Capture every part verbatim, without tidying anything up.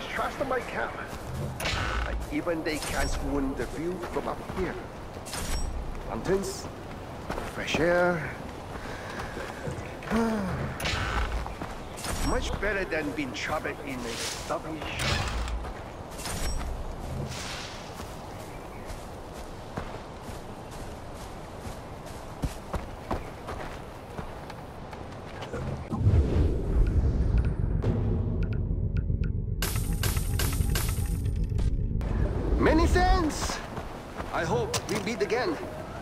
much trust in my camp. Like even they can't ruin the view from up here. Mountains, fresh air. Much better than being trapped in a stuffy shop. Many thanks. I hope we meet again.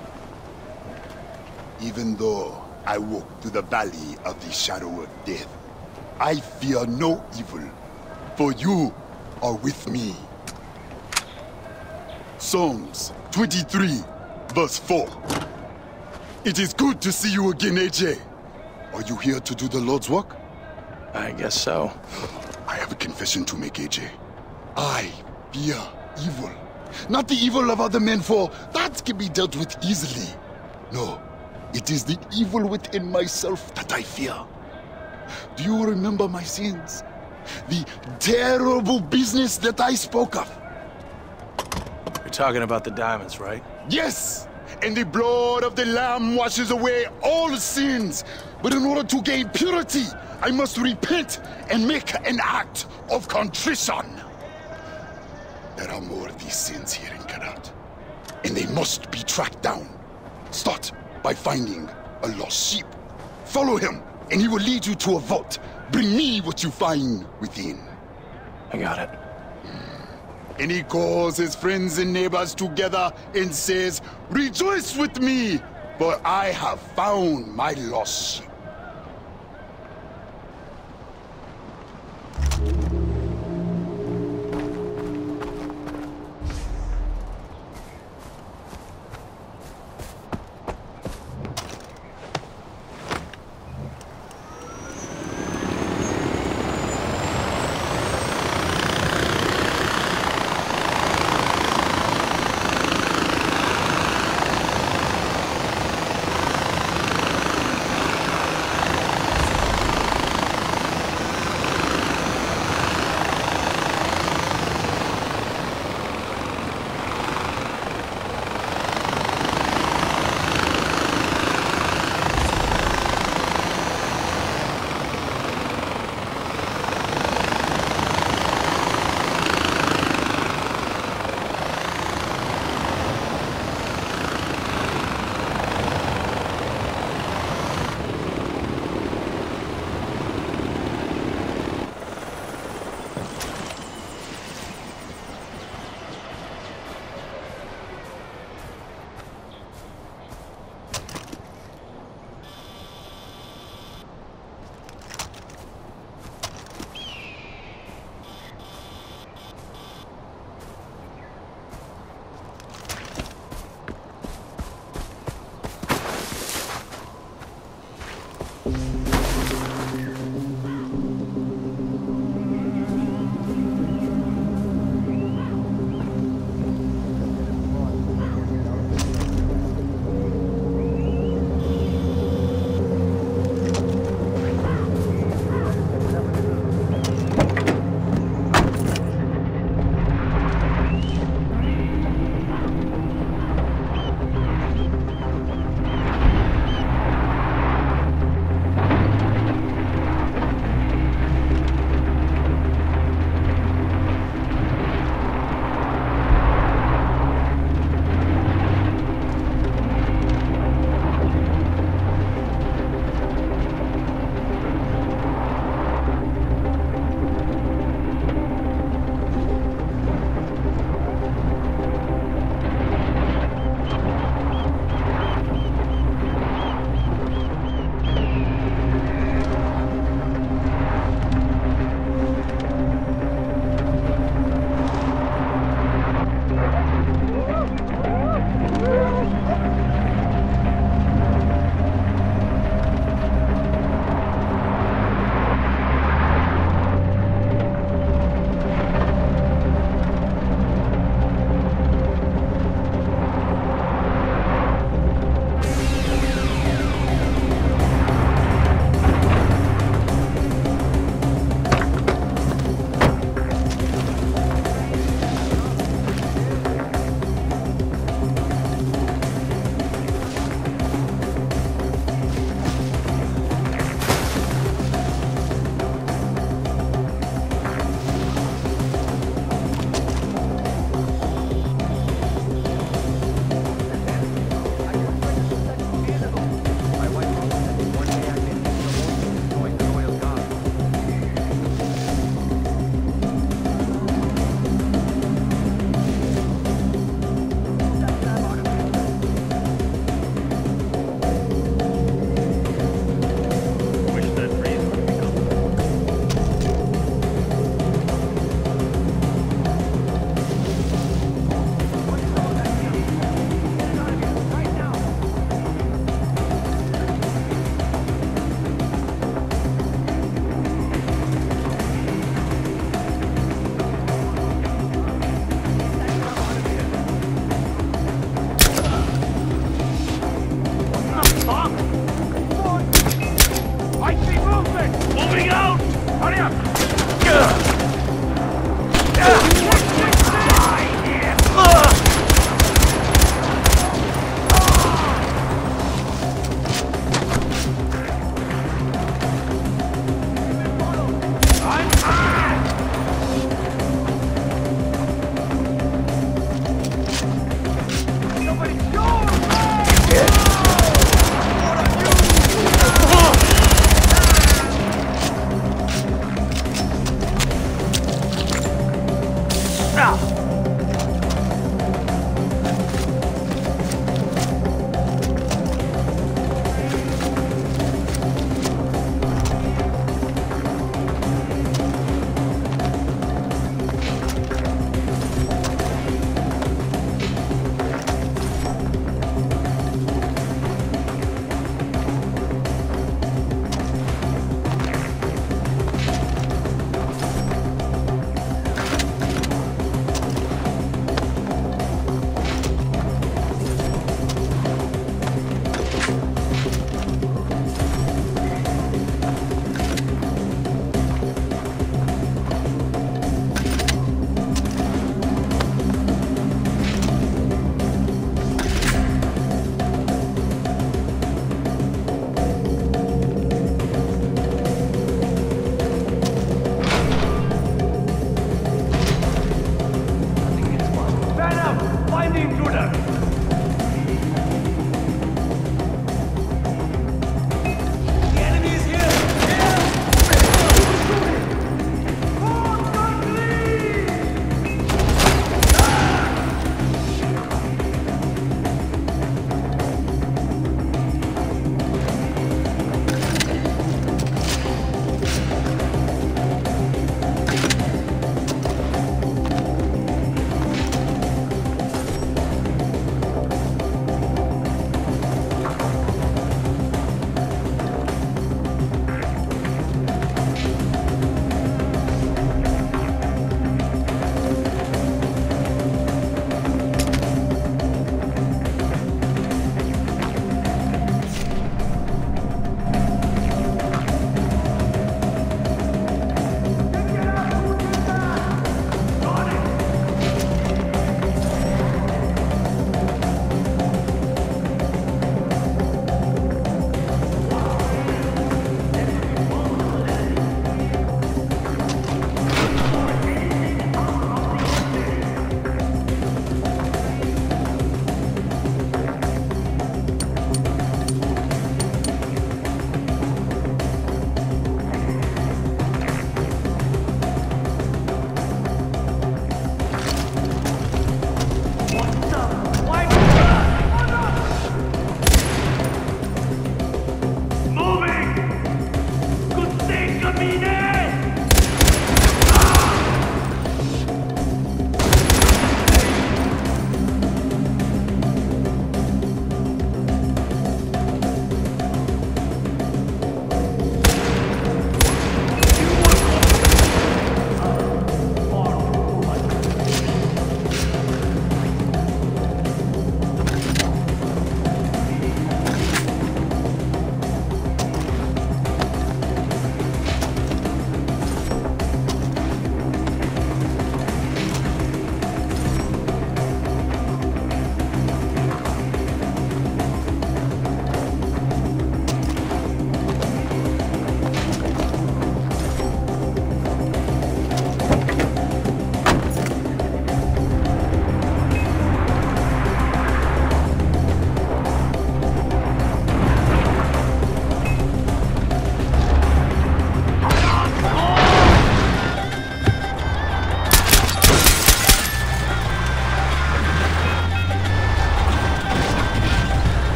Even though I walk through the valley of the shadow of death, I fear no evil, for you are with me. Psalms twenty-three, verse four. It is good to see you again, A J. Are you here to do the Lord's work? I guess so. I have a confession to make, A J. I fear evil. Not the evil of other men, for that can be dealt with easily. No, it is the evil within myself that I fear. Do you remember my sins? The terrible business that I spoke of? You're talking about the diamonds, right? Yes! And the blood of the Lamb washes away all sins. But in order to gain purity, I must repent and make an act of contrition. There are more of these sins here in Karat, and they must be tracked down. Start by finding a lost sheep. Follow him, and he will lead you to a vault. Bring me what you find within. I got it. And he calls his friends and neighbors together and says, "Rejoice with me, for I have found my lost sheep."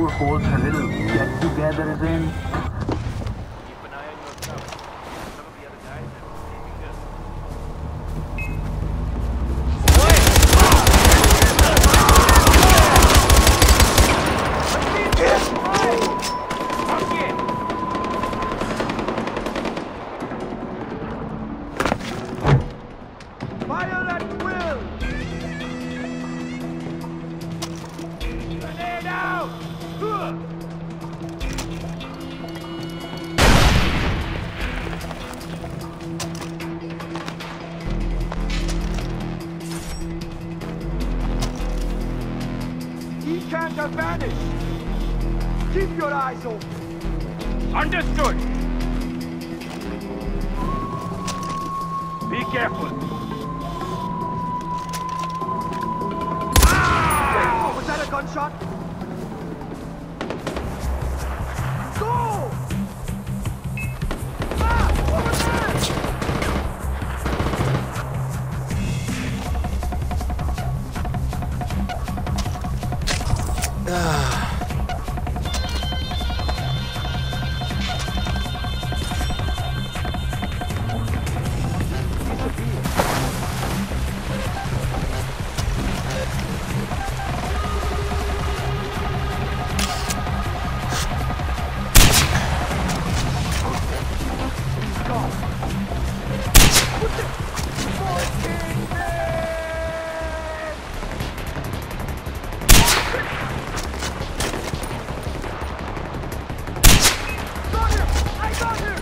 hold a little get-together then? Keep an eye on yourself. Some of the other guys Fire at will! Grenade out! Ugh! He can't have vanished! Keep your eyes open! Understood! Be careful! Ah! Was that a gunshot? Go! Ah! Over there! Got him! I got him!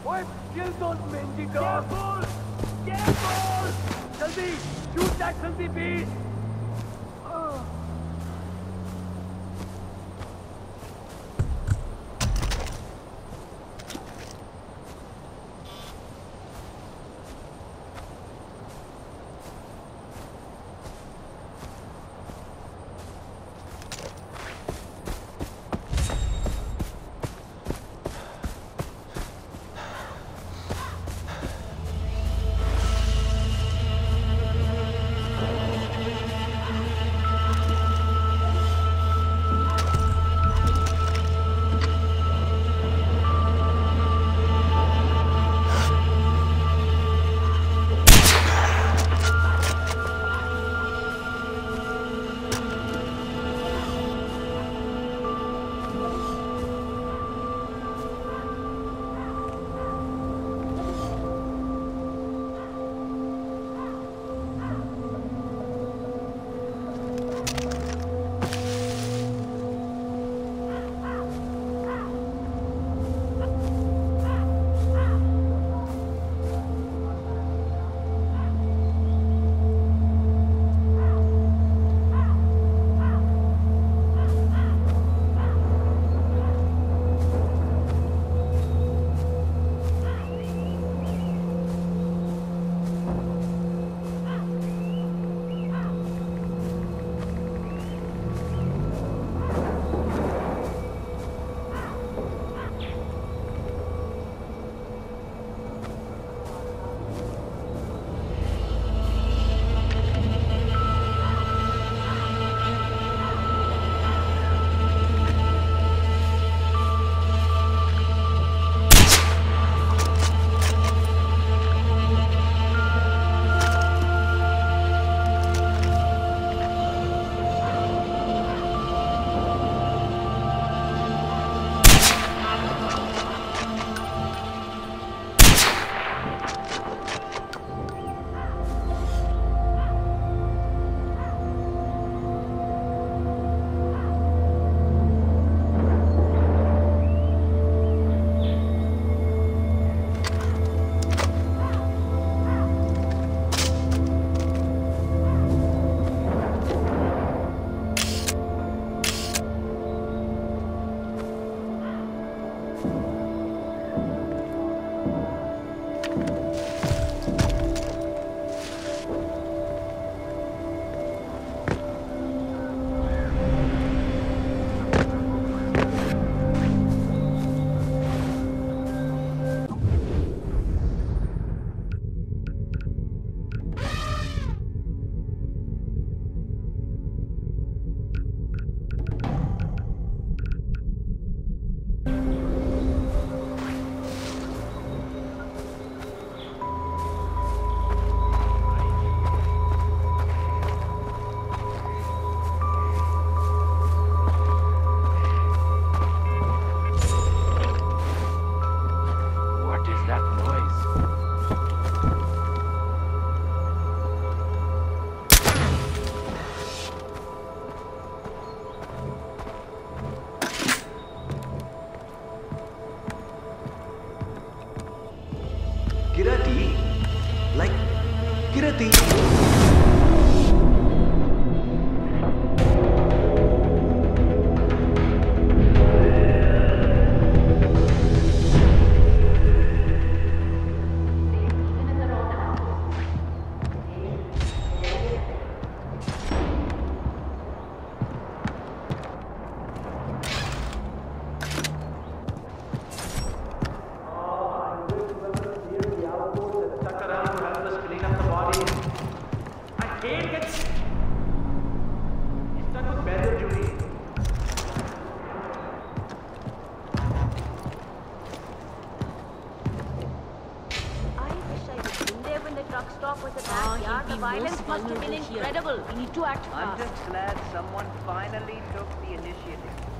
Oi, kill those mangy dogs! Careful! Careful! Jaldi! Shoot that filthy beast! Oh. Kirati? Like, Kirati? Incredible. We need to act I'm fast. just glad someone finally took the initiative.